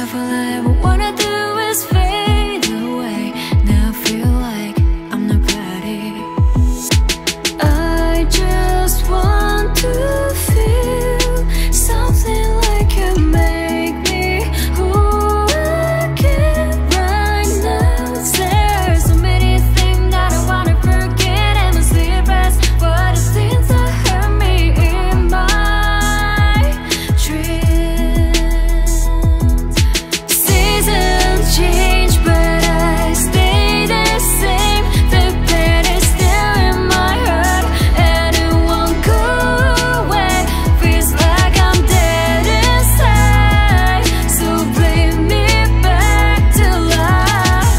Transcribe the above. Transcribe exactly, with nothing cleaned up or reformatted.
if all I ever wanna do is fade away. Now I feel like I'm nobody. I just want to feel something like you make me who I can right now. There's so many things that I wanna forget and my sleepless for the things that hurt me in my dreams. Seasons change, but I stay the same. The pain is still in my heart and it won't go away. Feels like I'm dead inside, so bring me back to life.